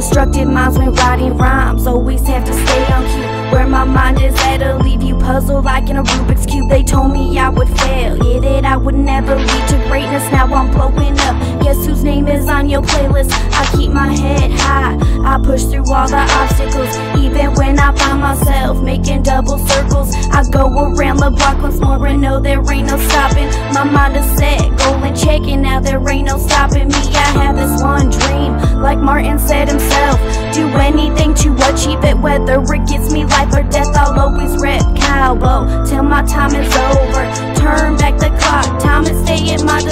Constructive minds when writing rhymes always have to stay on cue. Where my mind is at, it'll leave you puzzled like in a Rubik's Cube. They told me I would fail, yeah, that I would never lead to greatness. Now I'm blowing up, guess whose name is on your playlist? I keep my head high, I push through all the obstacles. Even when I find myself making double circles, I go around the block once more and know there ain't no stopping. My mind is set, goal and checking, now there ain't no stopping me. I have this one dream, like Martin said himself, do anything to achieve it, whether it gets me life or death. I'll always rep cowboy till my time is over. Turn back the clock, time to stay at my